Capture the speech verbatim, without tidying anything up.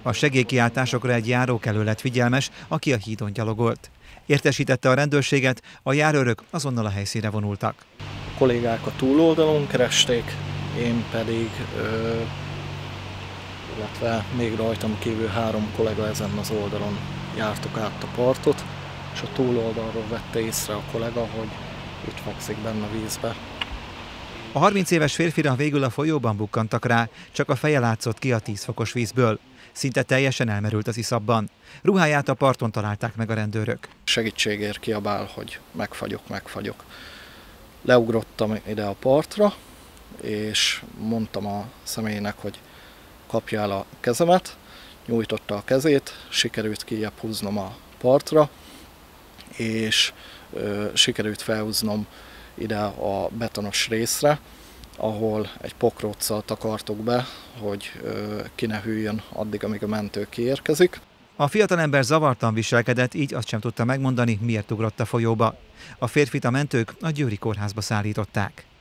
A segélykiáltásokra egy járókelő lett figyelmes, aki a hídon gyalogolt. Értesítette a rendőrséget, a járőrök azonnal a helyszínre vonultak. A kollégák a túloldalon keresték, én pedig, ö, illetve még rajtam kívül három kollega ezen az oldalon jártuk át a partot, és a túloldalról vette észre a kollega, hogy itt fekszik benne a vízbe. A harminc éves férfira végül a folyóban bukkantak rá, csak a feje látszott ki a tíz fokos vízből. Szinte teljesen elmerült az iszapban. Ruháját a parton találták meg a rendőrök. Segítségért kiabál, hogy megfagyok, megfagyok. Leugrottam ide a partra, és mondtam a személynek, hogy kapja el a kezemet. Nyújtotta a kezét, sikerült kijebb húznom a partra, és ö, sikerült felhúznom ide a betonos részre, ahol egy pokróccal takartuk be, hogy ö, ki ne hűljön addig, amíg a mentő kiérkezik. A fiatalember zavartan viselkedett, így azt sem tudta megmondani, miért ugrott a folyóba. A férfit a mentők a győri kórházba szállították.